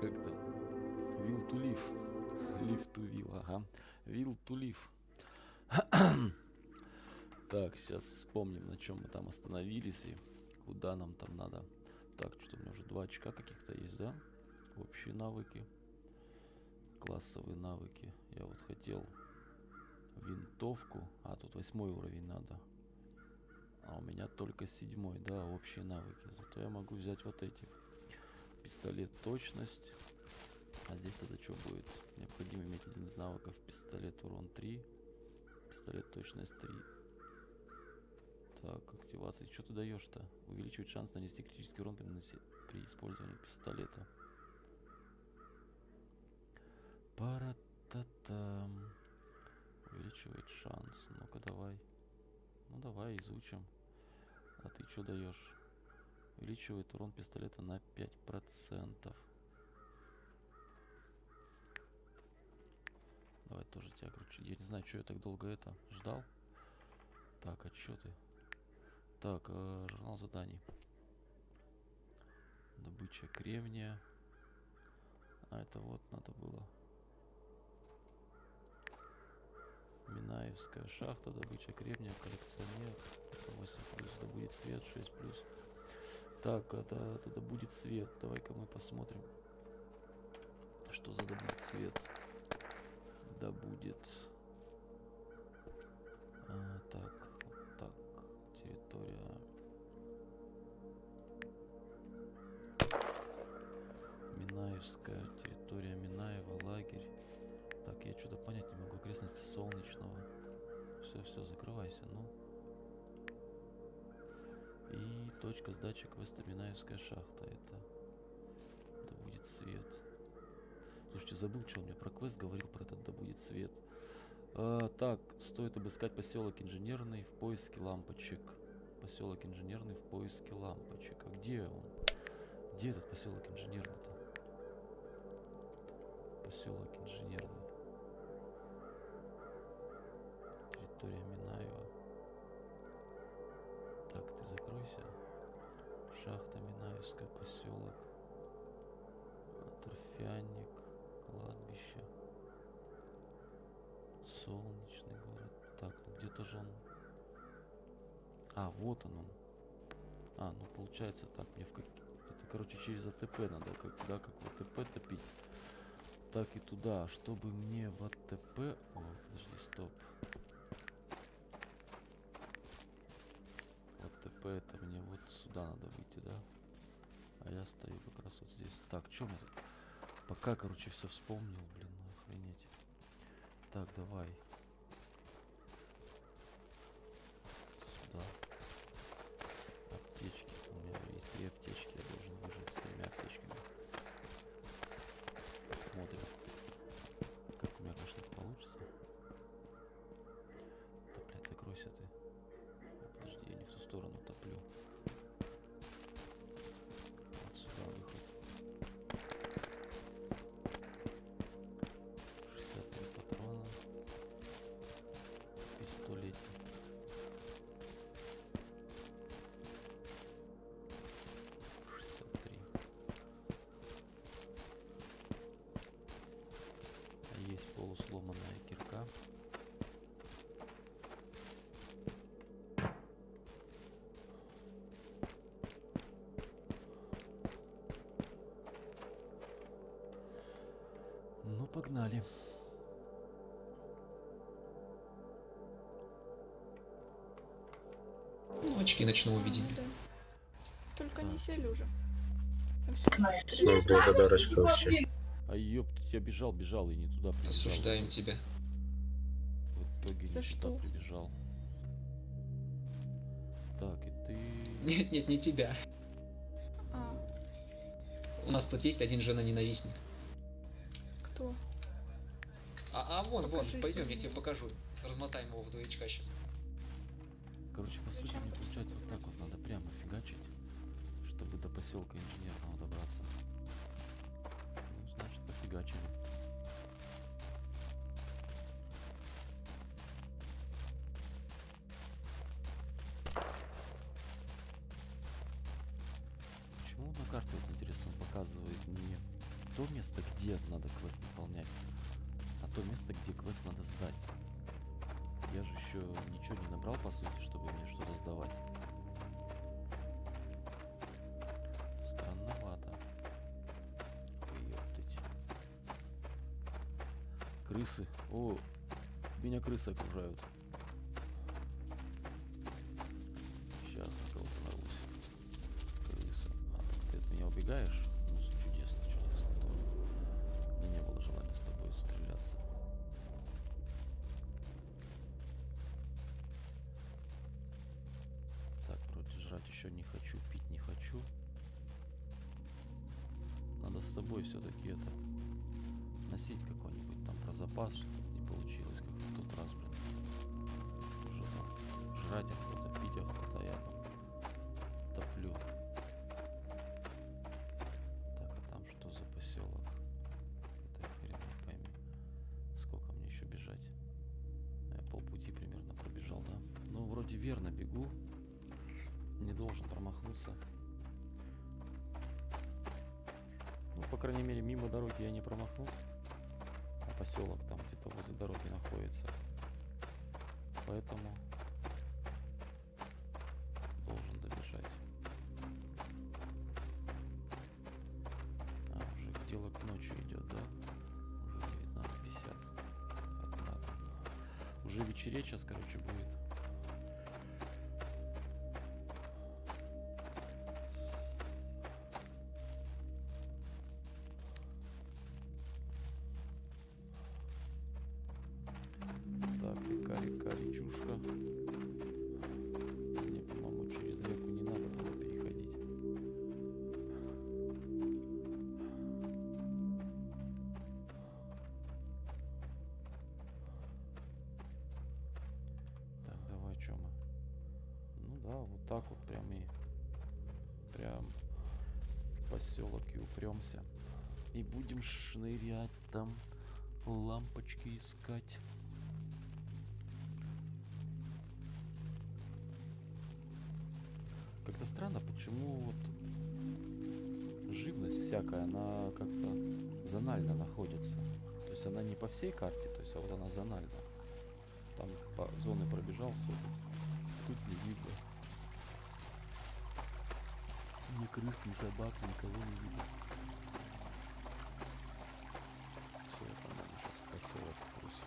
как там? Will to live. Live to will, ага. Will to live. Так, сейчас вспомним, на чем мы там остановились и куда нам там надо. Так, что у меня уже 2 очка каких-то есть, да? Общие навыки. Классовые навыки. Я вот хотел винтовку. А, тут 8 уровень надо. А у меня только 7, да, общие навыки. Зато я могу взять вот эти. Пистолет точность. А здесь тогда что будет? Необходимо иметь один из навыков. Пистолет урон 3. Пистолет точность 3. Так, активация. Что ты даешь-то? Увеличивает шанс нанести критический урон при использовании пистолета. Пара-та-там. Увеличивает шанс. Ну-ка, давай. Ну, давай, изучим. А ты что даешь? Увеличивает урон пистолета на 5%. Давай тоже тебя кручу. Я не знаю, что я так долго это ждал. Так, а что ты? Так, журнал заданий. Добыча кремния. А это вот надо было. Минаевская шахта, добыча кремния, коллекционер. Это 8+, добудет свет, 6+. Так, это добудет свет. Давай-ка мы посмотрим, что за добудет свет. Добудет. Так, вот так. Территория. Минаевская, территория Минаева, лагерь. Так, я что-то понять не могу. Окрестности Солнечного. Все, закрывайся, ну. И точка сдачи квеста Минаевская шахта. Это добудет свет. Слушайте, забыл, что он мне про квест говорил, про этот добудет свет. Так, стоит обыскать поселок Инженерный в поиске лампочек. Поселок Инженерный в поиске лампочек. А где он? Где этот поселок Инженерный-то? Поселок Инженерный. Территория Минаева. Так, ты закройся. Шахта Минаевская, поселок. Торфяник, кладбище. Солнечный город. Так, ну где-то же он. А, вот он. А, ну получается так, мне это, короче, через АТП надо, да, как в АТП топить. Так и туда, чтобы мне в АТП... О, подожди, стоп. В АТП это мне вот сюда надо выйти, да? А я стою как раз вот здесь. Так, что мне тут? Пока, короче, все вспомнил, блин, ну охренеть. Так, давай. Сюда. Аптечки. У меня есть 3 аптечки, я должен выжить с 3 аптечками. Посмотрим. Как у меня, конечно, это получится. Да, блядь, закройся ты. Подожди, я не в ту сторону топлю. Вот сюда выход. 63 патрона. Пистолете. Есть полусломанная кирка. Ну, погнали. Ну, очки ночного видения. Да. Только не сель уже. Ну, благодарочка вообще. А ёпт, я бежал и не туда прибежал. Осуждаем тебя. В итоге За не что? туда прибежал. Так, и ты... Нет, не тебя. А, У нас тут есть один жена-ненавистник. кто? Вон, Покажите пойдем, я мне. тебе покажу. Размотаем его в двоечка сейчас. Короче, по сути, Зачем? мне получается вот так вот надо прямо фигачить, чтобы до поселка Инженерного добраться. Ну, значит, пофигачили. Почему на карте, вот интересно, показывает не то место, где надо квест выполнять, а то место, где квест надо сдать. Я же еще ничего не набрал, по сути, чтобы мне что-то сдавать. Странновато. Ёптыть. Крысы. О, меня крысы окружают. Сейчас на кого-то нарвусь. Крыса. А, ты от меня убегаешь? Ну, чудесно, чудесно. То мне не было желания с тобой стреляться. Так, вроде жрать еще не хочу, пить не хочу. Надо с собой все-таки это носить какой-нибудь там про запас, чтобы не получилось, как в тот раз, блин. Уже там жрать охота, пить охота, я там топлю. Так, а там что за поселок? Это хрен не пойми. Сколько мне еще бежать? Я полпути примерно пробежал, да? Ну, вроде верно бегу. Не должен промахнуться. Ну, по крайней мере, мимо дороги я не промахнулся. А поселок там где-то возле дороги находится. Поэтому должен добежать. А, уже дело к ночи идет, да? Уже 19:50. Это надо. Уже вечереть сейчас, короче, будет. Речушка. Мне, по-моему, через реку не надо было переходить. Так, давай, что мы? Ну да, вот так вот прям в поселок и упремся. И будем шнырять там, лампочки искать. Как-то странно, почему вот живность всякая, она как-то зонально находится. То есть она не по всей карте, то есть а вот она зонально. Там по зоны пробежал, все тут не видно. Ни крыс, ни собак, никого не видно. Все, это надо сейчас в поселок вкус.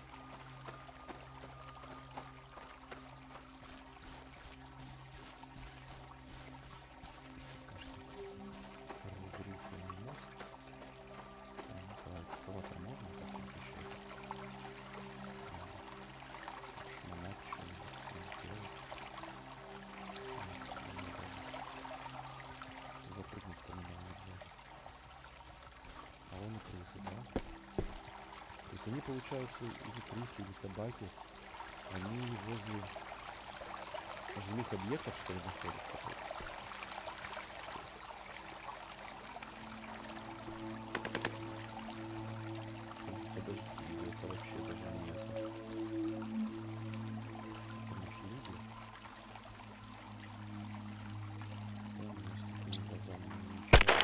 Разрушенный мост. Экскаватор можно как-нибудь еще? Шмонать что-нибудь сделать. Запрыгнуть по нему нельзя. А вон и крысы, да? То есть они, получаются, или крысы, или собаки, они возле жилых объектов, что ли, находятся. Подожди, это вообще даже не это. Это же люди. Да, у меня с такими глазами ничего.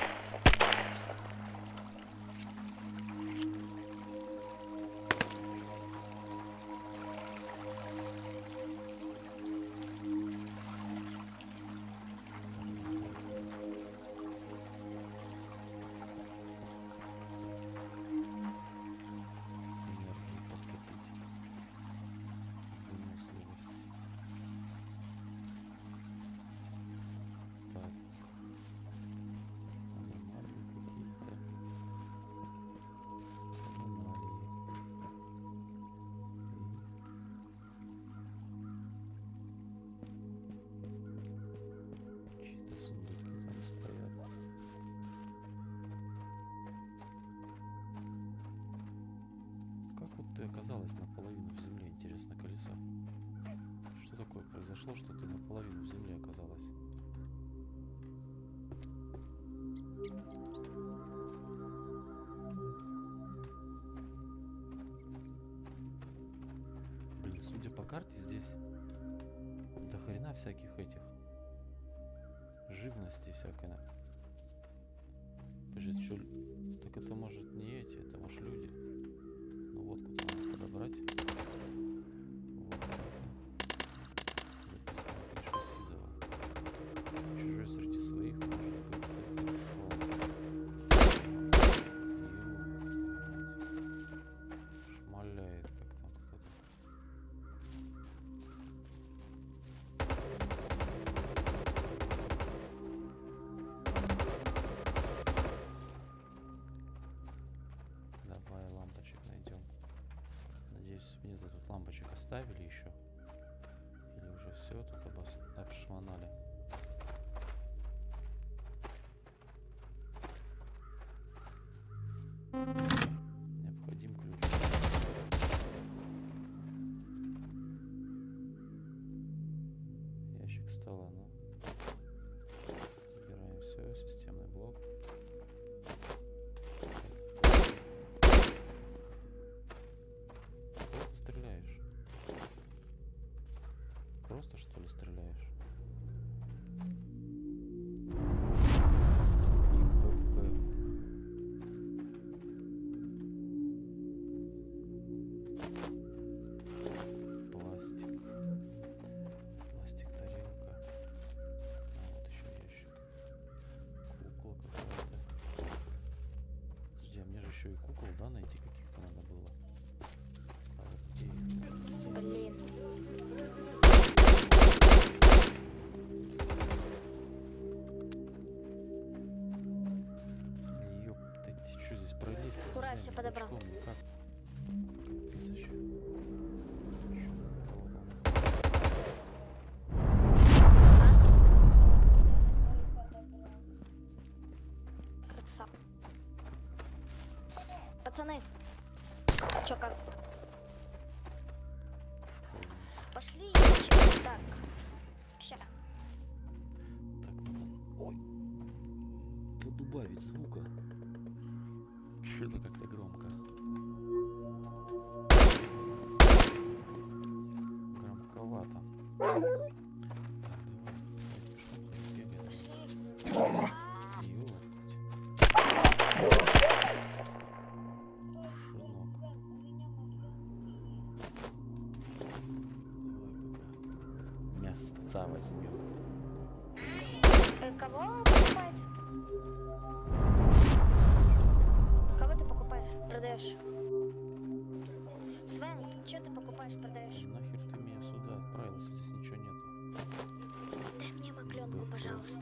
Ты оказалась наполовину в земле, интересно, колесо. Что такое произошло, что ты наполовину в земле оказалась? Блин, судя по карте, здесь до хрена всяких этих живности всякой. Скажи, что... Так это может не эти, это может люди. Ну вот куда надо подобрать. Вот это. Записана книжка Сизова. Чужой среди своих может быть совершен. Шмаляет как там кто-то. Давай лампочек найдем. Надеюсь, мне тут лампочек оставили еще. Или уже все тут обшмонали. Необходим ключ. Ящик стола, ну. Забираем все, системный блок. Кого ты стреляешь? Просто что ли стреляешь? ИПП. Пластик. Пластик, тарелка. А вот еще ящик. Кукла какая-то. Подожди, а мне же еще и кукол, да, найти каких-то надо было. А вот где их? Блин. Ёптать, что здесь пролезть? Ура, Нельзя всё мне подобрал. бочком никак. Капец ещё. Чё, кого там? Красава. Пацаны, чё как? Пошли. Так. Ща. Так, надо... Ой! Подубавить звука. Что-то как-то громко. Громковато. Так, давай. Пешком ходить, бегать. Пошли. Ёптать. Шинок. Давай, мясца возьмем. Кого покупает? Кого ты покупаешь? Продаешь? Свен, что ты покупаешь, продаешь? Нахер ты меня сюда отправился? Здесь ничего нету. Дай мне мопленку, пожалуйста.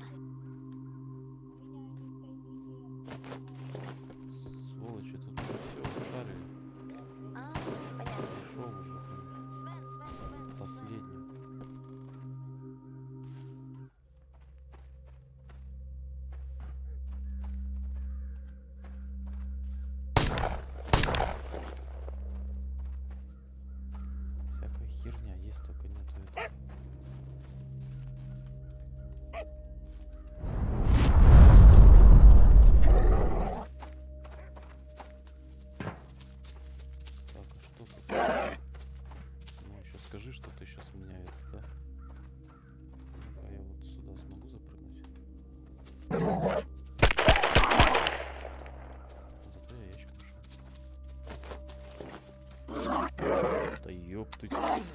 Сволочи тут все обшарили. А, понятно. Пришел уже, блин, Свен. последним. Всякая херня есть, только нету этого. Так, а что тут? Ну, еще скажи, что ты сейчас у меня это, да? А я вот сюда смогу запрыгнуть? Зато я ящик нашел. Да ёптыть.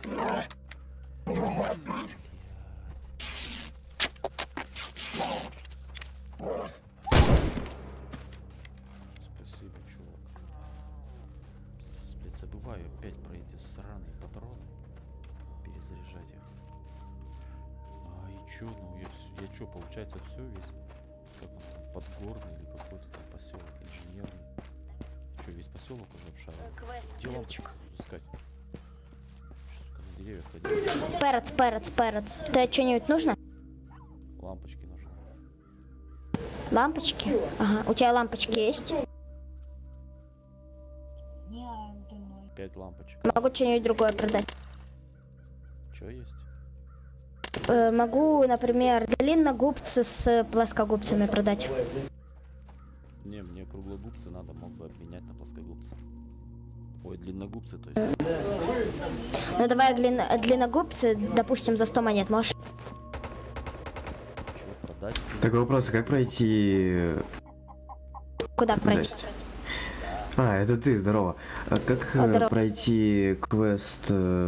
Спасибо, чувак. Блядь, забываю опять про эти сраные патроны. Перезаряжать их. А и чё? Ну я чё, получается все весь? Как он там, Подгорный или какой-то там поселок инженерный? Чё, весь поселок уже обшарил? Квест, Где лампочку ключик. буду искать? Сука, на деревьях ходить. Перец. Ты что-нибудь нужно? Лампочки нужны. Лампочки? Ага. У тебя лампочки есть? 5 лампочек. Могу что-нибудь другое продать. Чё есть? Могу, например, длинногубцы с плоскогубцами продать. Не, мне круглогубцы надо, мог бы обменять на плоскогубцы. Ой, длинногубцы, то есть. Ну давай длинногубцы, допустим, за 100 монет можешь? Чего продать? Такой вопрос, а как пройти Куда пройти? Здрасте. А, это ты, здорово. А как Здорово. пройти квест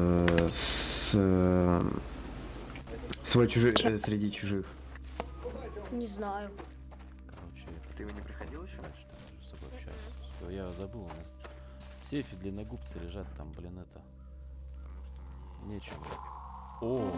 свой чужих среди чужих? Не знаю. Короче, это... Ты его не проходил еще? Дальше там между собой общаюсь. Всё, я забыл, у нас в сейфе длинногубцы лежат, там, блин, это... Нечего. О!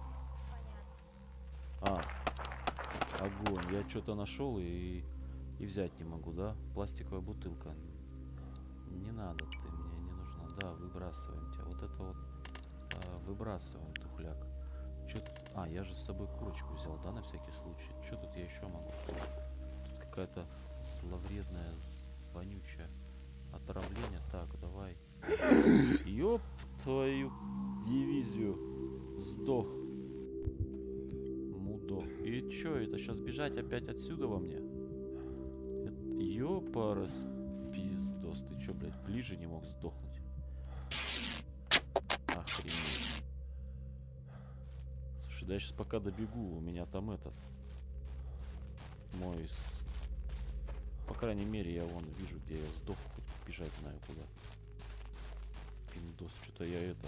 А, огонь. Я что-то нашел и взять не могу, да? Пластиковая бутылка. Не надо, ты мне не нужна. Да, выбрасываем тебя. Вот это вот выбрасываем, тухляк. А, я же с собой курочку взял, да, на всякий случай. Что тут я еще могу? Тут какая-то зловредная, вонючая отравление. Так, давай. Ёп твою дивизию. Сдох. Мудок. И чё, это сейчас бежать опять отсюда во мне? Ёпарас. Пиздос. Ты чё, блядь, ближе не мог сдохнуть? Охренеть. Слушай, да я сейчас пока добегу. У меня там этот... Мой... По крайней мере, я вон вижу, где я сдох. Хоть бежать знаю куда. Пиндос. Что-то я это...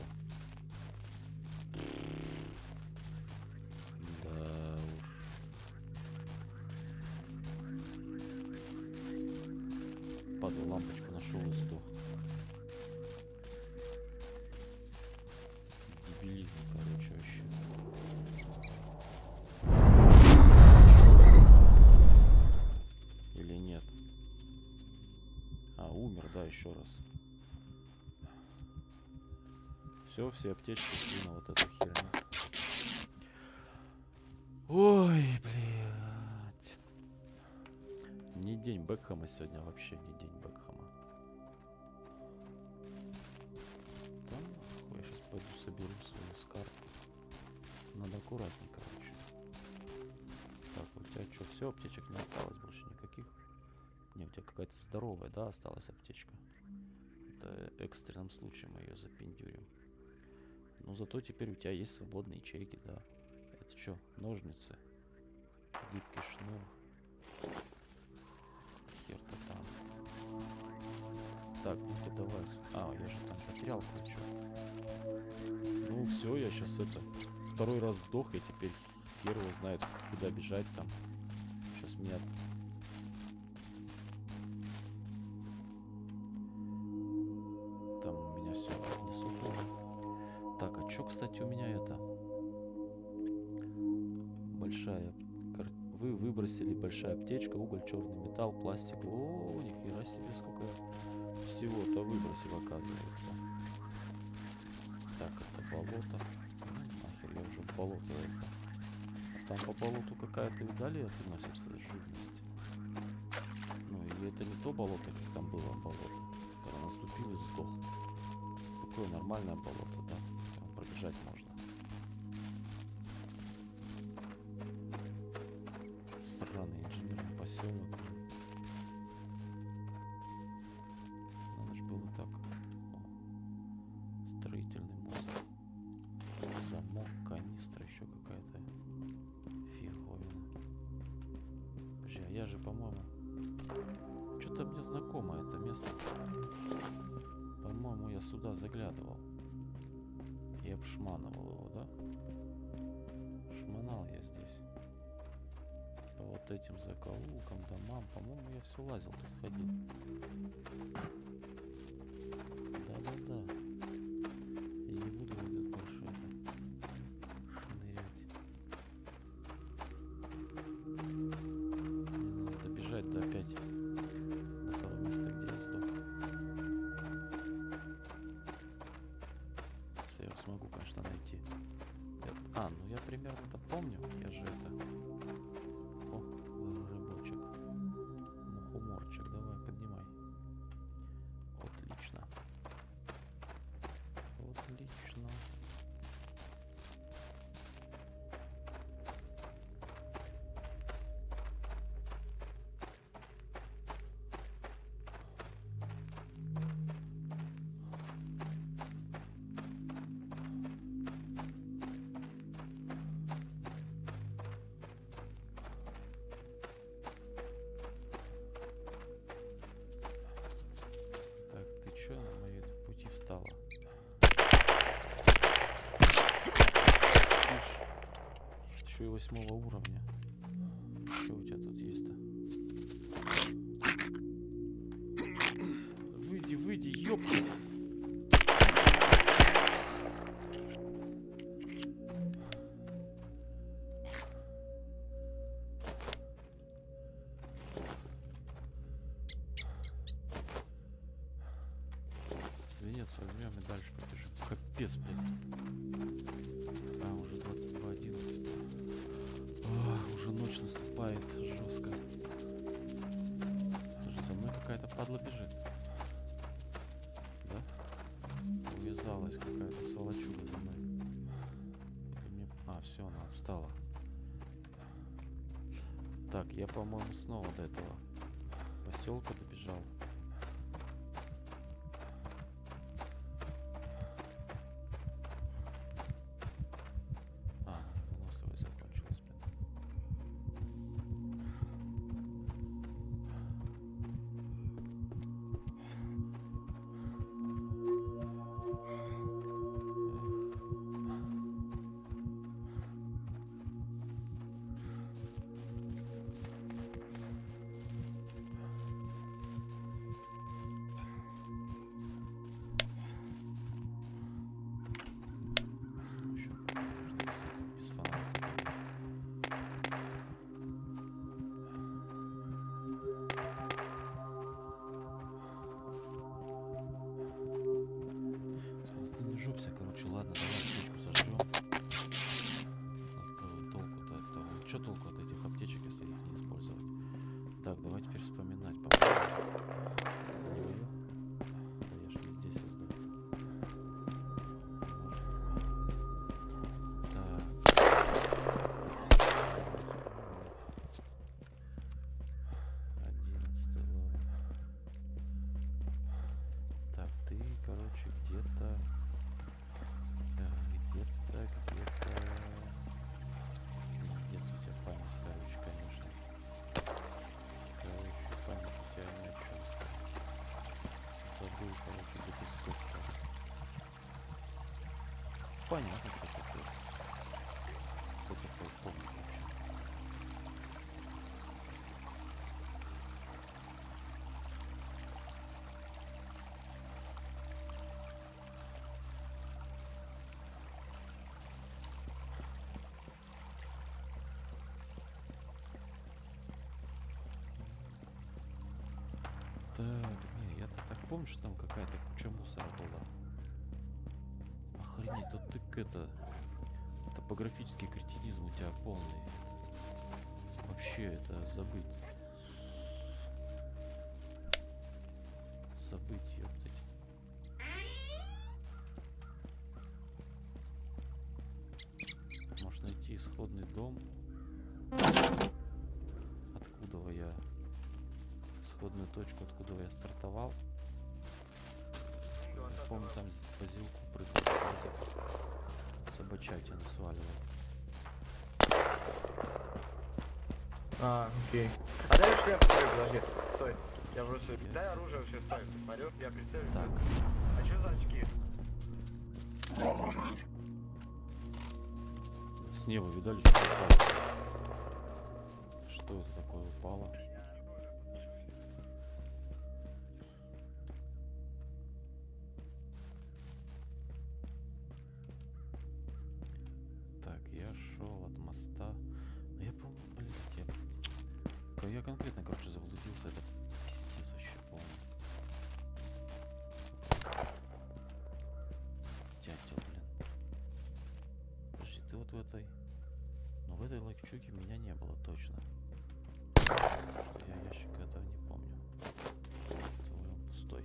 Да уж. Падал, лампочку нашел и сдох. Дебилизм, короче, вообще. Или нет? А, умер, да, еще раз. Все аптечки шли на вот эту херню. Ой, блядь. Не день Бекхэма сегодня, вообще не день Бекхэма. Да нахуй, я сейчас пойду соберу свою скарпу. Надо аккуратнее, короче. Так, у тебя что, все, аптечек не осталось больше никаких? Не, у тебя какая-то здоровая, да, осталась аптечка? Это экстренном случае мы ее запиндюрим. Ну, зато теперь у тебя есть свободные ячейки, да. Это что, ножницы? Гибкий шнур. Хер-то там. Так, ну-ка давай. А, я же там потерял кое-что. Ну все, я сейчас это... Второй раз сдох, я теперь хер его знает, куда бежать там. Сейчас меня... Там у меня все отнесут. Так, а что, кстати, у меня это... Большая... Вы выбросили большая аптечка, уголь, черный металл, пластик. О, нихера себе, сколько всего-то выбросил, оказывается. Так, это болото. Нахер, я уже в болото это. А там по болоту какая-то, видали, относится живность. Ну, и это не то болото, как там было болото. Когда наступил и сдох. Такое нормальное болото, да? Там пробежать можно. Сраный инженерный поселок. Надо же было так. О. Строительный мост. Замок, канистра, еще какая-то фиговина. Подожди, а я же, по-моему... Что-то мне знакомо это место. По-моему, я сюда заглядывал. И обшманывал его, да? Шманал я здесь. По вот этим закоулкам, домам. По-моему, я все лазил, тут ходил. Да-да-да. И не буду я тут больше это шнырять. Мне надо добежать до опять до того места, где я сдох. Если я его смогу, конечно, найти. А, ну я примерно-то помню. Я же это... О, рыбочек. Мухоморчик. Давай, поднимай. Отлично. Отлично. 8 уровня. Что у тебя тут есть-то? Выйди, выйди, ёптать! Свинец возьмем и дальше побежим. Капец, блядь. А, уже 22:11. Уже ночь наступает жестко. Слушай, за мной какая-то падла бежит. Да? Увязалась какая-то сволочуга за мной. А, все, она отстала. Так, я, по-моему, снова до этого поселка добежал. Выносливость закончилась, блин. Без фонарика. Ты не жопся, короче, ладно, давай аптечку сожрем. Толку-то от того. Что толку от этих аптечек, если их не использовать? Так, давай теперь вспоминать, по-моему. Не мою? Да я ж не здесь издох. Так, ты, короче, где-то... Где-то у тебя память, короче, конечно. Короче, память у тебя ни о чем сказать. Забыл, короче, где ты сколько. Понятно, что такое. Кто такое помнит вообще. Так, не, я-то так помню, что там какая-то куча мусора была. Охренеть, тут ты это... Топографический кретинизм у тебя полный. Вообще это забыть. Забыть, ёптать. Может найти исходный дом. Откуда я... Исходную точку, откуда я стартовал. Помню, там по зилку прыгал. Собачатину сваливал. А, окей. А дай шляпу, стой, подожди. Стой. Я просто... Дай оружие вообще, стой. Посмотрю, я прицелюсь. Так. А что за очки? С неба видали, что упало? Что это такое упало? Так, я шел от моста. Но я, по-моему, блядь, я конкретно, короче, заблудился. Это пиздец вообще полный. Дятел, блин. Подожди, ты вот в этой... Но в этой лайкчуге меня не было точно. Потому что я ящик этого не помню. Это уже пустой.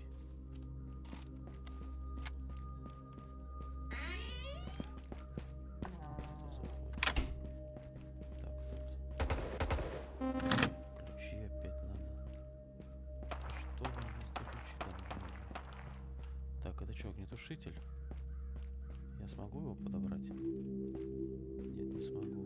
Ключи опять надо. Что мне везде ключи-то нужны? Так, это что, огнетушитель? Я смогу его подобрать? Нет, не смогу.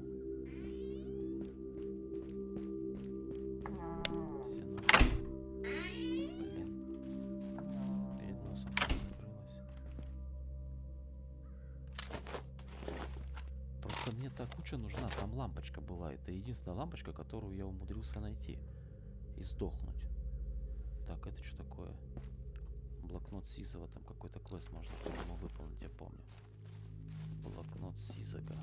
Все нужны. Блин. Перед носом закрылась. Просто просто мне та куча нужна. Там лампочка была. Это единственная лампочка, которую я умудрился найти. И сдохнуть. Так, это что такое? Блокнот Сизова. Там какой-то квест можно, по-моему, выполнить, я помню. Блокнот Сизага.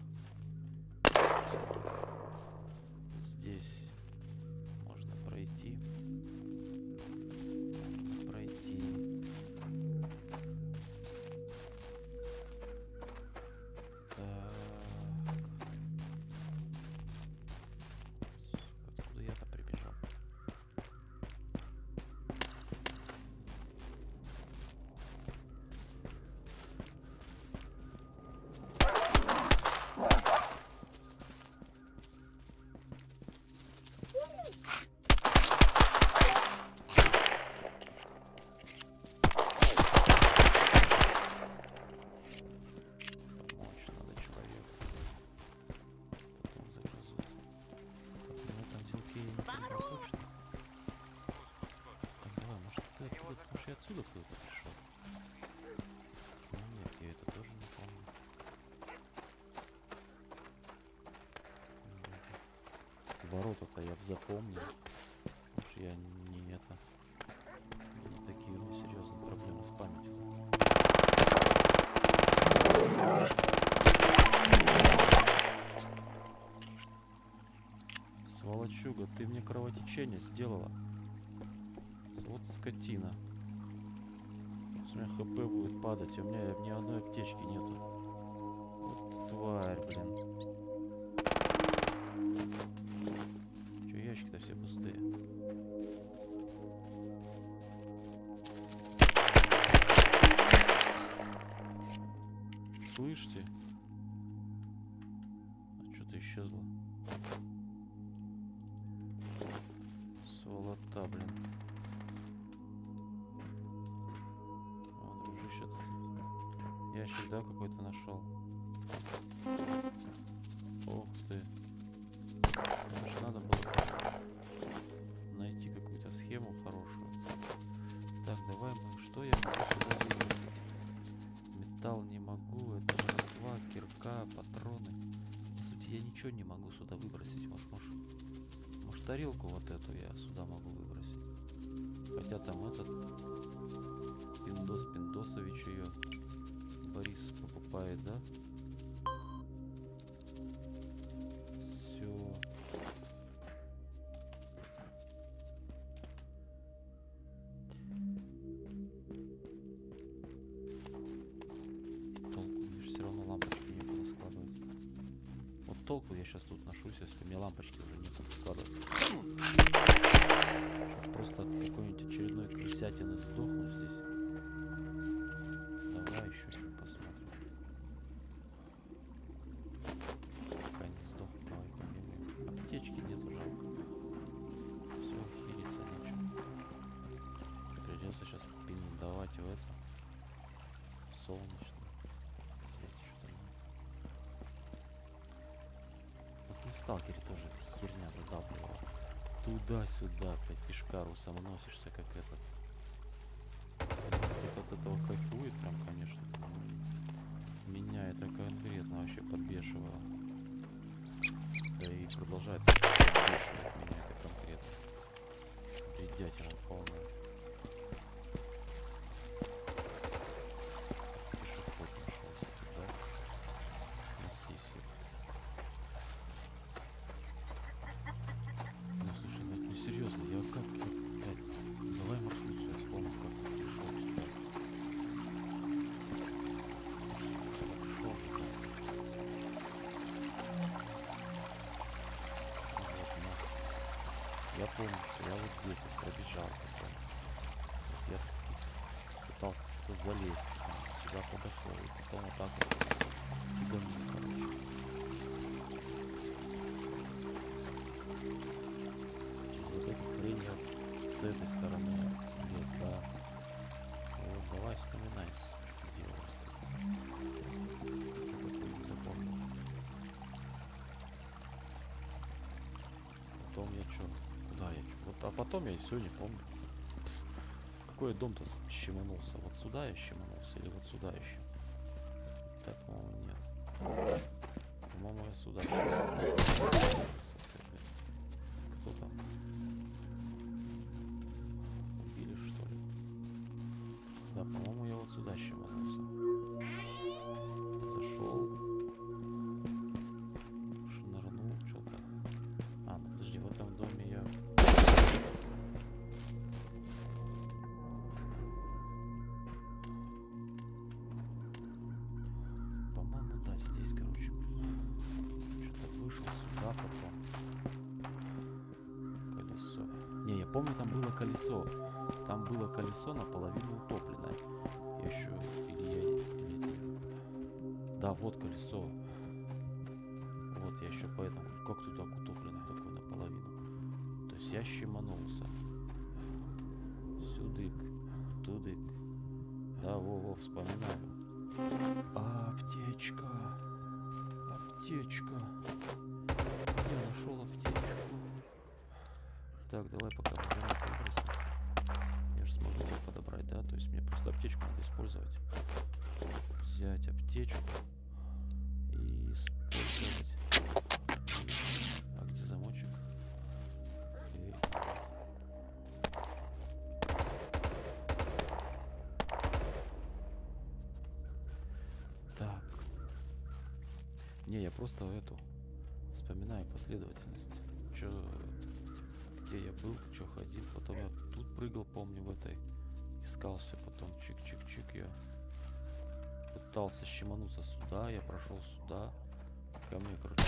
Здесь можно пройти. Можно пройти. Так. Откуда я-то прибежал? Помочь надо человеку. Потом загрызут. На этом зелке я не помню точно. Так, давай, может ты оттуда, потому что я отсюда кто-то пришел. Ну нет, я это тоже не помню. Ворота-то я запомнил. Потому что я не это. Не такие у меня серьезные проблемы с памятью. Сволочуга, ты мне кровотечение сделала. Вот скотина. У меня хп будет падать, а у меня ни одной аптечки нету. Вот тварь, блин. Че, ящики-то все пустые. Слышите? А что-то исчезло. Сволота, блин. О, дружище, тут ящик, да, какой-то нашел. Ох ты. Это ж надо было найти какую-то схему хорошую. Так, давай мы... Что я могу сюда выбросить? Металл не могу, это жратва, кирка, патроны. По сути, я ничего не могу сюда выбросить. Может, тарелку вот эту я сюда могу выбросить. Хотя там этот Пиндосович ее Борис покупает, да? Все. Толку, мне же все равно лампочки не было складывать. Вот толку я сейчас тут ношусь, если мне лампочки уже не будут складывать. Сейчас просто от какой-нибудь очередной крысятины сдохну здесь. Давай еще что посмотрим. Пока не сдохну, давай побегаем. Аптечки нету, жалко. Все, хилиться нечем. Придется сейчас пиндовать в это. Солнечный. Вот на сталкере тоже эта херня задалбливала. Туда-сюда, блядь, пешкарусом носишься, как этот. Кто-то от этого кайфует прям, конечно. Меня это конкретно вообще подбешивало. Да и продолжает подбешивать меня это конкретно. Бредятина полная. Пешеход нашелся туда. Несись. Ну слушай, ну это не серьезно, я как, блядь, давай маршрут свой вспомнил, как ты пришел сюда. Пришел туда. Вот у нас. Я помню, что я вот здесь вот пробежал потом. Вот я пытался что-то залезть, сюда подошел, и потом вот так вот сиганул, короче. Вот эту хрень я с этой стороны лез, да. Вот, давай вспоминай, что ты делаешь. Птица такую не запомнил. Потом я чё? Куда я чё? Вот, а потом я все не помню. Какой дом-то щеманулся? Вот сюда я щеманулся или вот сюда еще? Так, по-моему, нет. По-моему, я сюда. Кто там? Убили, что ли? Да, по-моему, я вот сюда щеманулся. Зашел. Шнырнул, что-то. А, ну подожди, в этом доме я... По-моему, да, здесь, короче. Что-то вышел сюда потом. Колесо. Не, я помню, там было колесо. Там было колесо наполовину утопленное. Я еще... Да, вот колесо. Вот, я еще поэтому... Как тут так утоплено такое наполовину? То есть я щеманулся. Сюдык. Тудык. Да, во-во, вспоминаю. Аптечка. Аптечка. Я нашел аптечку. Так, давай пока выбросим. Я же смогу ее подобрать, да? То есть мне просто аптечку надо использовать. Взять аптечку и использовать. А где замочек? Окей. Так. Не, я просто эту вспоминаю последовательность. Чё, где я был, что ходил, потом я тут прыгал, помню, в этой. Искал все, потом чик-чик-чик я пытался щемануться сюда, я прошел сюда. Ко мне, короче,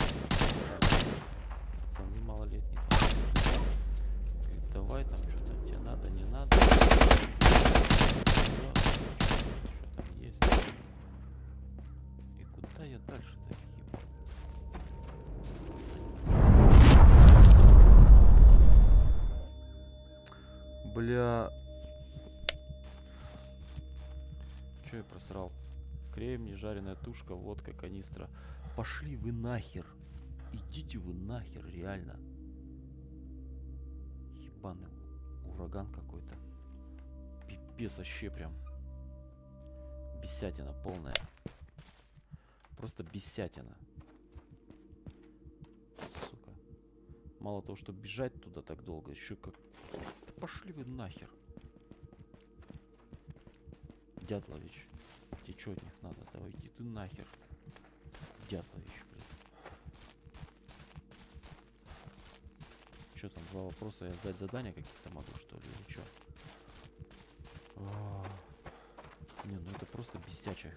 пацаны малолетние. Говорит, давай там что-то тебе надо, не надо. Что там есть? И куда я дальше-то ебал? Бля. Че я просрал? Кремний, жареная тушка, водка, канистра. Пошли вы нахер. Идите вы нахер, реально. Ебаный ураган какой-то. Пипец вообще прям. Бесятина полная. Просто бесятина. Сука. Мало того, что бежать туда так долго, еще как... Да пошли вы нахер. Дятлович. Тебе что от них надо? Давай иди ты нахер. Дятлович, блин. Что там, два вопроса? Я сдать задания какие-то могу, что ли? Или что? Не, ну это просто бесячая.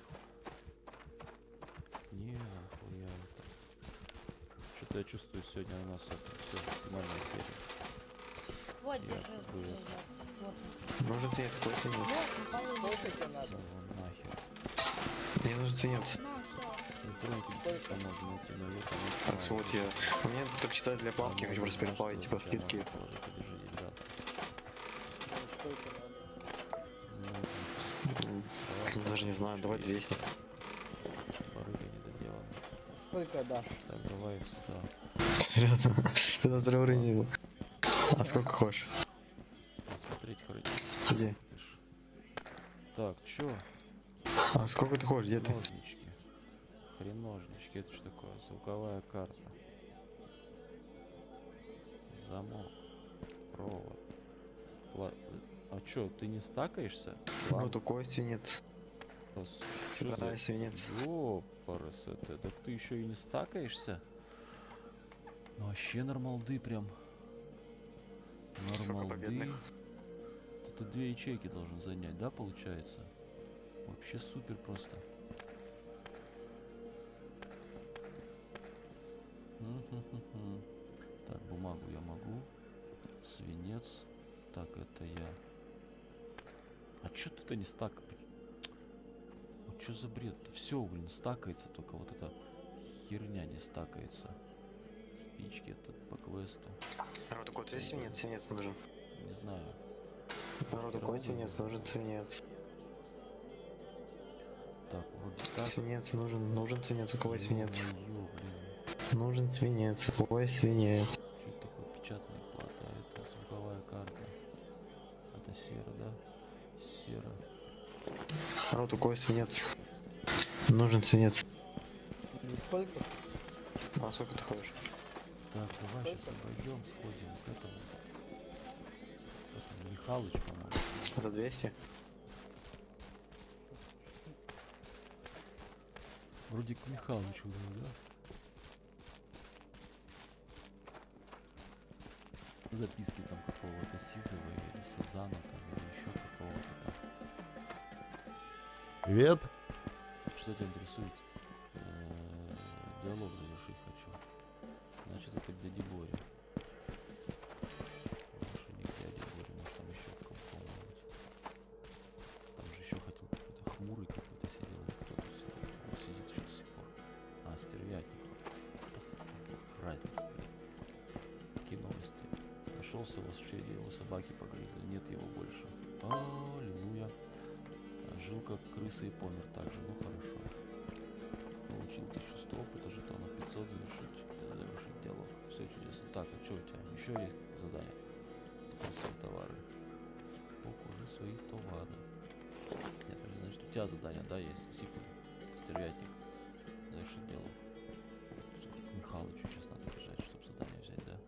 Не, нахуя это. Что-то я чувствую, сегодня у нас это все максимальная серия. Вот, Я держи. как бы Вот. Нужен цвет, какой цвет? ну, нахер. Мне нужен цвет. Ну, все. Электроники можно найти, но я там не Так, знаю. вот я. У меня только читать для палки, хочу просто переплавить, типа скидки. Даже не знаю, давай 200. Барыга недоделанная. Сколько дашь? Так, давай сюда. Серьезно? Ты на второй уровень был. А сколько хочешь? Посмотреть хранить. Где? Так, чё? А сколько ты хочешь? Где ты? Ножнички. Хреножнички. Это что такое? Звуковая карта. Замок. Провод. А чё, ты не стакаешься? Ну, такой свинец. Собирай свинец. Ёпарас это. Так ты еще и не стакаешься? Ну вообще нормалды прям. Сколько победных? Ты 2 ячейки должен занять, да, получается? Вообще супер просто. Так, бумагу я могу. Свинец. Так, это я. А чё ты-то не стак? Вот чё за бред? Все, блин, стакается, только вот эта херня не стакается. Спички это по квесту. Народ, такой ты свинец? Свинец нужен. Не знаю. Народ, такой свинец нужен, свинец. Так, вроде так. Свинец нужен, нужен свинец, у кого есть свинец? Ё-моё, блин. Нужен свинец, у кого есть свинец? Что это такое? Печатная плата, это звуковая карта. Это сера, да? Сера. Народ, у кого есть свинец? Нужен свинец. Сколько? А сколько ты ходишь? Так, давай сейчас обойдем, сходим к этому. Михалыч, по-моему. За 200? Вроде к Михалычу, да? Записки там какого-то Сизова или Сазана там, или еще какого-то там. Привет. Что тебя интересует? Диалог завершить хочу. Значит, это к дяде Боре. Больше не к дяде Боре, может там еще к кому-нибудь. Там же еще хотел какой-то хмурый какой-то сидел, или кто-то сидел. Он сидит еще до сих пор. А, стервятник. Разница, блин. Какие новости? Нашелся у вас в Шведе, его собаки погрызли, нет его больше. Аллилуйя. Жил как крыса и помер также, ну хорошо. Получил 1100 опыта, жетонов 500, завершить диалог. Все чудесно. Так, а что у тебя? Еще есть задание? Свои товары. Покажи свои товары. Я понимаю, значит, у тебя задание, да, есть? Сиквел, стервятник. Завершить диалог. К Михалычу сейчас надо бежать, чтобы задание взять, да?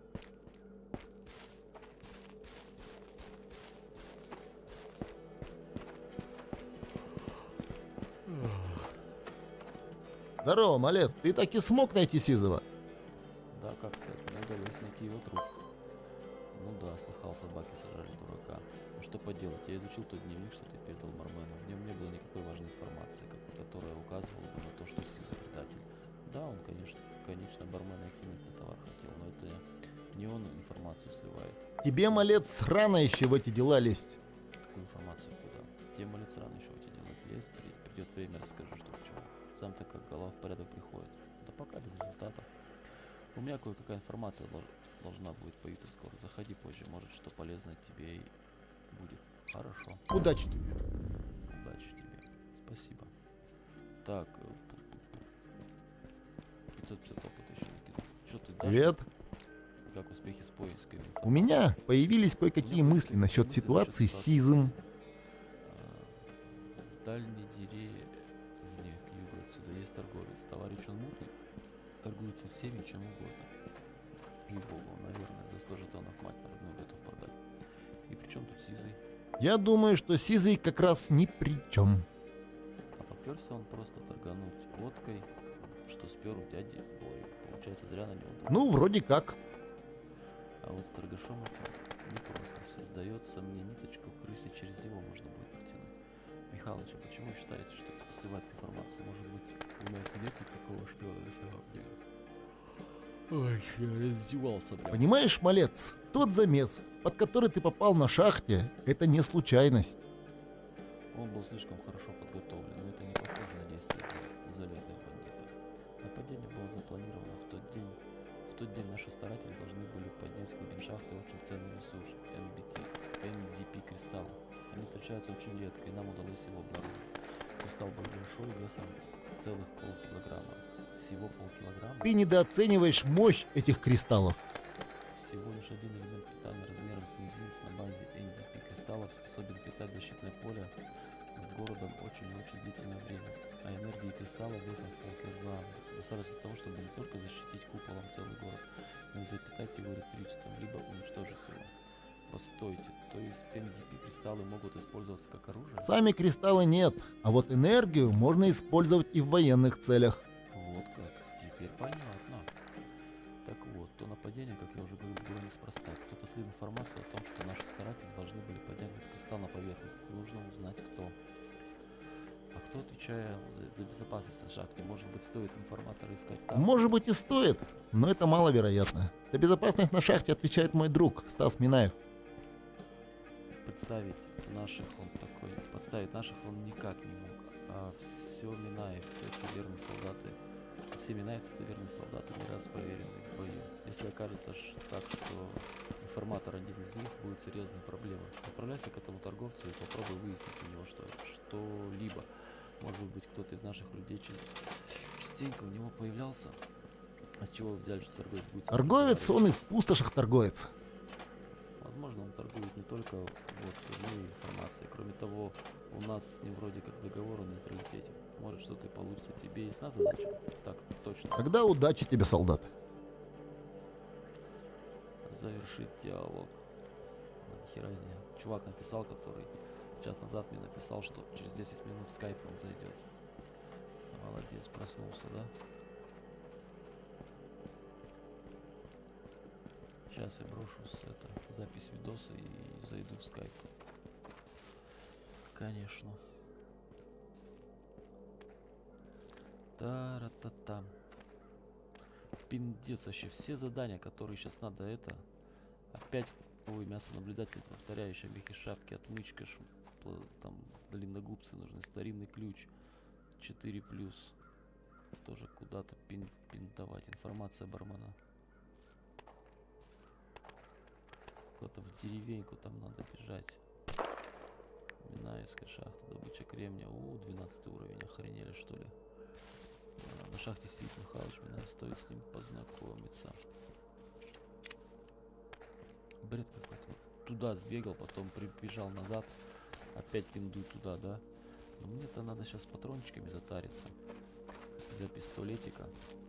Здорово, Малет. Ты таки смог найти Сизова? Да, как сказать, мне удалось найти его труп. Ну да, слыхал, собаки сажали дурака. Ну что поделать, я изучил тот дневник, что ты передал Мармену. В нем не было никакой важной информации, которая указывала бы на то, что Сиза предатель. Да, он, конечно, бармена кинуть на товар хотел, но это не он информацию сливает. Тебе, Малет, срано еще в эти дела лезть. Какую информацию куда? Тебе, Малет, срано еще в эти дела лезть, придет время, расскажу, что к чему. Сам-то как голова в порядок приходит. Да пока без результатов. У меня кое-какая информация должна будет появиться скоро. Заходи позже, может, что полезное тебе и будет. Хорошо. Удачи тебе. Удачи тебе. Спасибо. Так. 550 опыта еще накидал. Что ты дашь? Привет. Как успехи с поисками? У меня появились кое-какие мысли насчет ситуации с Сизым. В дальней деревне к югу отсюда есть торговец. Товарищ он мутный. Торгуется всеми чем угодно. И богу, наверное, за 100 жетонов мать на родную готов продать. И при чем тут Сизый? Я думаю, что Сизый как раз ни при чем. А поперся он просто торгануть водкой, что спер у дяди Бори. Получается, зря на него драл. Ну, вроде как. А вот с торгашом этим непросто все. Сдается мне, ниточку крысы через него можно будет протянуть. Михалыч, а почему считаете, что сливать информацию? Может быть, у нас нет никакого шпиона на самом деле? Ой, я раздевался, блядь. Понимаешь, малец, тот замес, под который ты попал на шахте, это не случайность. Он был слишком хорошо подготовлен, но это не похоже на действия залетных бандитов. Нападение было запланировано в тот день. В тот день наши старатели должны были поднять с глубин шахты очень ценный ресурс NDP кристалл. Они встречаются очень редко, и нам удалось его обнаружить. Кристалл был большой, весом целых полкилограмма. Всего полкилограмма. Ты недооцениваешь мощь этих кристаллов. Всего лишь один элемент питания размером с мизинец на базе NDP кристаллов способен питать защитное поле над городом очень и очень длительное время. А энергии кристалла весом в полкилограмма достаточно для того, чтобы не только защитить куполом целый город, но и запитать его электричеством, либо уничтожить его. Постойте, то есть NDP кристаллы могут использоваться как оружие? Сами кристаллы нет, а вот энергию можно использовать и в военных целях. Вот как, теперь понятно. Так вот, то нападение, как я уже говорил, было неспроста. Кто-то слил информацию о том, что наши старатели должны были поднять этот кристалл на поверхность. Нужно узнать, кто. А кто отвечает за безопасность на шахте? Может быть, стоит информатора искать там? Может быть и стоит, но это маловероятно. За безопасность на шахте отвечает мой друг Стас Минаев. Подставить наших он никак не мог. А все минаевцы, это верные солдаты. Все минаевцы это верные солдаты, не раз проверенные в бою. Если окажется так, что информатор один из них, будет серьезная проблема. Отправляйся к этому торговцу и попробуй выяснить у него что-либо. Может быть, кто-то из наших людей частенько у него появлялся. А с чего вы взяли, что торговец будет? Торговец, он и в пустошах торговец. Возможно, он торгует не только водкой, но и информацией. Кроме того, у нас с ним вроде как договор о нейтралитете. Может, что-то и получится тебе. Ясна задача? Так, точно. Тогда удачи тебе, солдат. Завершить диалог. Хера из него. Чувак написал, который час назад мне написал, что через 10 минут в скайп он зайдет. Молодец, проснулся, да? Сейчас я брошу запись видоса и зайду в скайп. Конечно. Та-ра-та-та. Пиндец вообще. Все задания, которые сейчас надо, это... Опять, ой, мясонаблюдатель, повторяющий, обеги шапки, отмычка, там длинногубцы нужны, старинный ключ. 4+. Тоже куда-то пинтовать. Информация бармена. Куда-то в деревеньку там надо бежать. Минаевская шахта, добыча кремния. 12 уровень, охренели что ли? На шахте сидит Михалыч, Минаев, стоит с ним познакомиться. Бред какой-то. Вот туда сбегал, потом прибежал назад. Опять пиндуй туда, да? Но мне-то надо сейчас патрончиками затариться. Для пистолетика.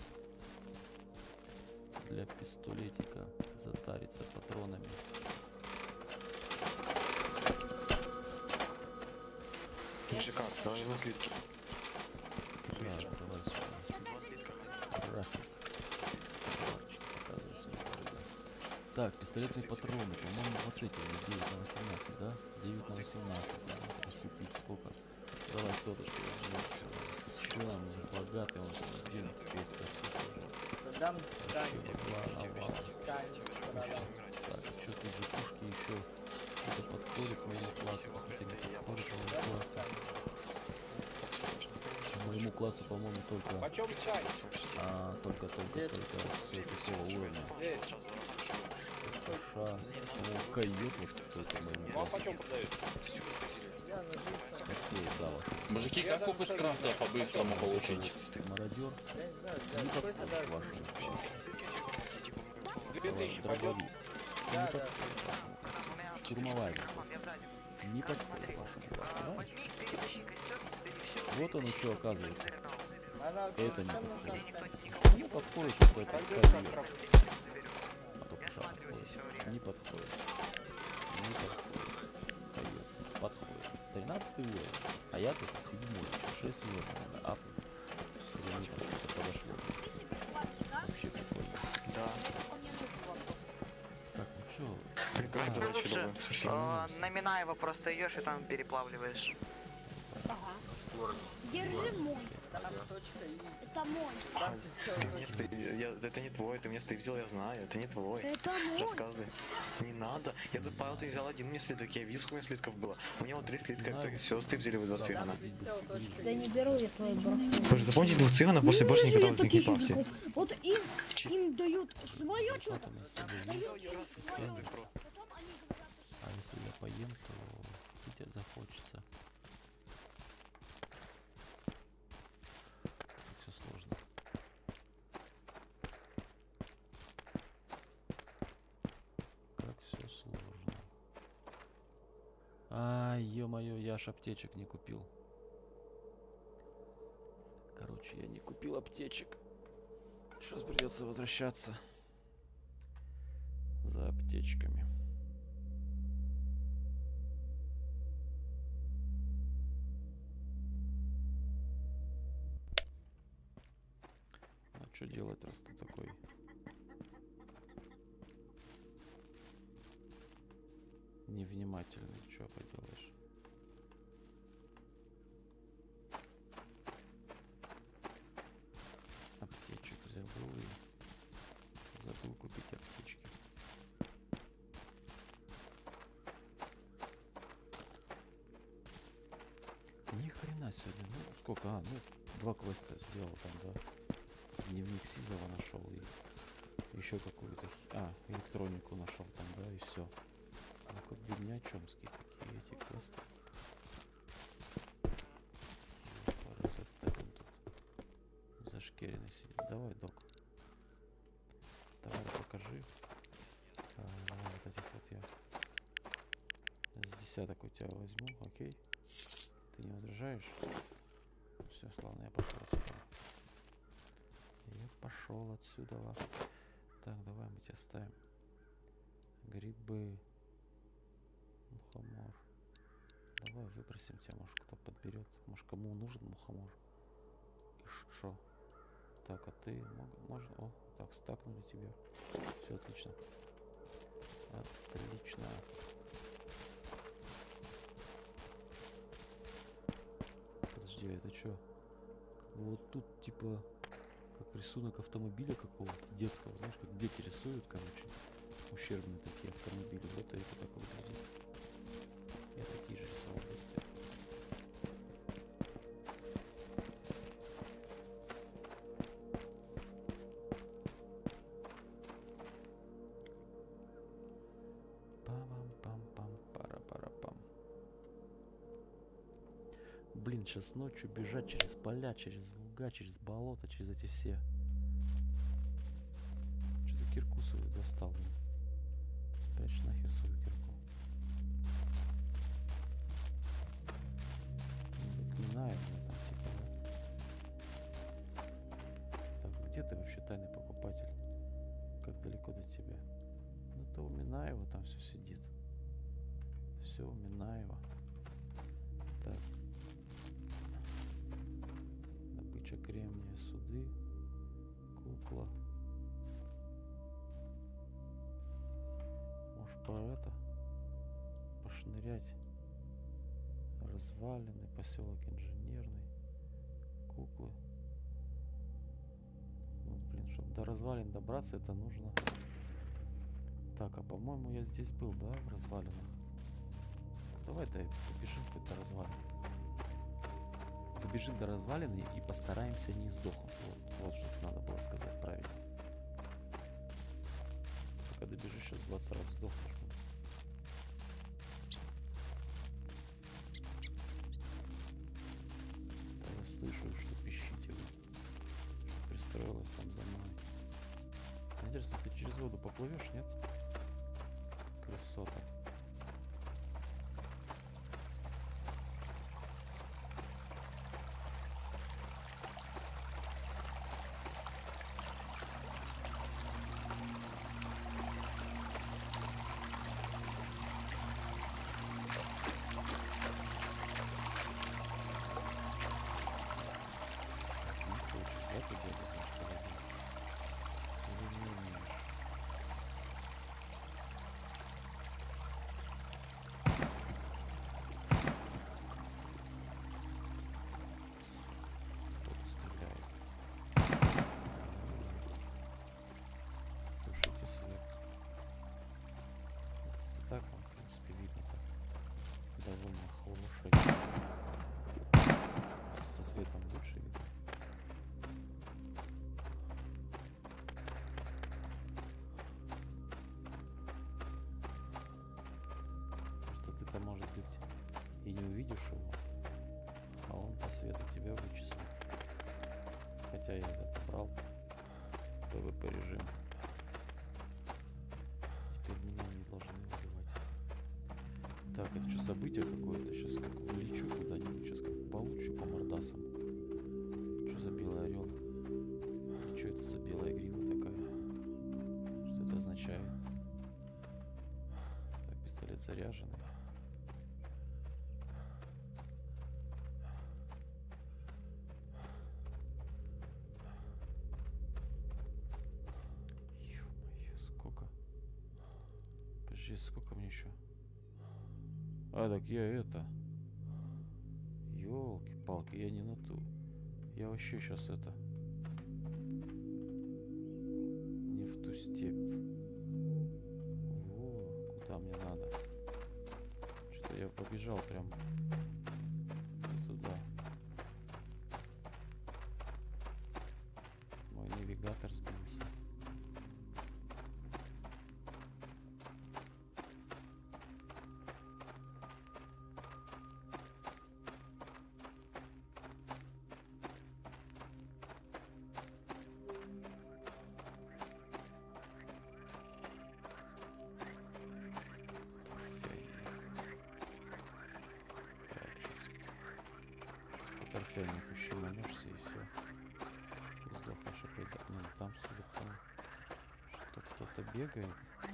Для пистолетика затариться патронами. Мужика, давай на слитки. Да, давай сюда. График. Товарчик, показывай свои прыгы. Так, пистолетные патроны, по-моему, вот эти, 9 на 18, да? 9 на 18, надо купить сколько? Давай соточку. Че нам уже богатый, он денег петь косит уже. Дам, Так, что-то из пушки еще. Это подходит к моему классу, это не подходит к моему классу. К моему классу, по-моему, только... Почем чай? Только с какого уровня? Ша, койот вот какой-то моему классу. Почем продают? Окей, да, вот. Мужики, как опыт крафта по-быстрому получить? Мародер. Не подходит вашему. 2000 пойдет? Дробовик. Не подходит вашему. Штурмовая. Не подходит вашему. Вот оно что оказывается. Это не подходит. Не подходит вот это койот. А только что подходит. Не подходит. Не подходит. Койот. Подходит. 13 уровень. А я только 7. 6 уровней надо апнуть. Чтобы мне там что-то подошло. Вообще прикольно. Да. Так, ну чё? Прекрасно, лучше на Минаева просто идешь и там переплавливаешь. Держи мой. Это мой. Это не твой, ты мне стык взял, я знаю, это не твой. Это мой. Рассказывай. Не надо. Я тут Павел, ты взял один мне слиток, я вижу, сколько слитков было. У меня вот 3 слитка, в итоге все, стык взяли вы 2 цыгана. Да не беру я твой браслет. Вы же запомните 2 цыгана, после больше никогда вас не павьте. Вот им дают свое что-то. А если я поем, то пить захочется. Все сложно. Как все сложно. Ё-моё, я аж аптечек не купил. Короче, я не купил аптечек. Сейчас придется возвращаться за аптечками. А что делать, раз ты такой? Невнимательный, что поделаешь? Аптечек забыл и забыл купить аптечки. Ни хрена сегодня, ну сколько, ну 2 квеста сделал там, да. Дневник Сизова нашел и еще какую-то, электронику нашел там, да, и все. Ну-ка, блин, ни о чемские такие эти квесты. Паразитарин тут зашкеренный сидит. Давай, док. Давай, покажи. Вот этих вот я с десяток у тебя возьму, окей? Ты не возражаешь? Все, Ладно, я пошел отсюда. Я пошел отсюда. Так, давай мы тебя ставим. Грибы. Мухомор. Давай выбросим тебя, может кто подберет. Может кому нужен мухомор. И что? Так, а ты можно... О, так, стакнули тебя. Все отлично. Отлично. Подожди, это что? Вот тут типа как рисунок автомобиля какого-то детского, знаешь, как дети рисуют, короче, ущербные такие автомобили. Вот это так выглядит. Я такие же рисовал в детстве. Пам-пам-пам-пам-пара-пара-пам. Блин, сейчас ночью бежать через поля, через луга, через болото, через эти все. Что за кирку свою достал? Спрячь нахер свою кирку. Минаем там типа, да? Так, где ты вообще, тайный покупатель? Как далеко до тебя? Ну то у Минаева там все сидит. Все у Минаева. Так. Добыча кремния, суды, кукла. Может по это пошнырять. Развалины, поселок инженерный, куклы. Ну блин, чтобы до развалин добраться, это нужно. Так, а по-моему я здесь был, да, в развалинах. Давай добежим хоть до развалин. Добежим до развалины и постараемся не сдохнуть. Вот что надо было сказать правильно. Пока добежишь, сейчас 20 раз сдохнешь. Да, я слышу, что пищите вы. Что пристроилась там за мной. Интересно, ты через воду поплывешь, нет? Красота. Так, в принципе, видно так. Довольно хороший. Со светом лучше видно. Просто ты-то, может быть, и не увидишь его, а он по свету тебя вычислит. Хотя я это брал. ПВП режим. Теперь меня не должны убивать. Так, это что, событие какое-то? Сейчас как улечу куда-нибудь, сейчас как поучу по мордасам. Что за белый орел? И что это за белая грива такая? Что это означает? Так, пистолет заряженный. Сколько мне еще? А, так я это... Ёлки-палки, я не на ту. Я вообще сейчас это... Не в ту степь. Во, куда мне надо? Что-то я побежал прям туда. Мой навигатор сбился. торфяник ущеманешься и все. И сдохнешь опять. Да, не, ну там, судя по тому, что кто-то бегает.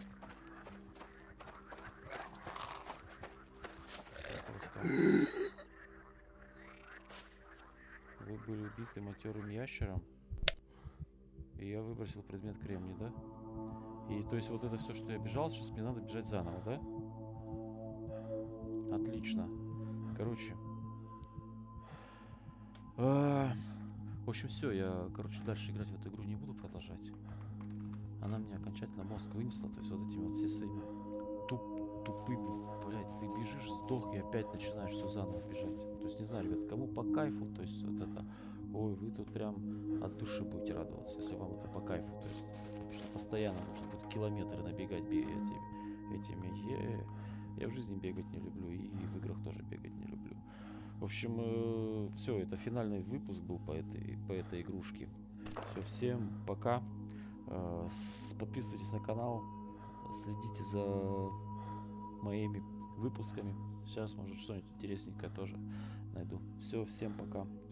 Вы были убиты матерым ящером, и я выбросил предмет кремния, да? И то есть вот это все, что я бежал, сейчас мне надо бежать заново, да? Отлично. Короче. В общем, все, я, короче, дальше играть в эту игру не буду продолжать. Она мне окончательно мозг вынесла, то есть вот этими вот все своими тупыми, блядь, ты бежишь, сдох и опять начинаешь все заново бежать. То есть, не знаю, ребят, кому по кайфу, то есть вот это, ой, вы тут прям от души будете радоваться, если вам это по кайфу, то есть, что постоянно нужно будет километры набегать этими. Я в жизни бегать не люблю и в играх тоже бегать не люблю. В общем, все, это финальный выпуск был по этой игрушке. Все, всем пока. Подписывайтесь на канал, следите за моими выпусками. Сейчас, может, что-нибудь интересненькое тоже найду. Все, всем пока.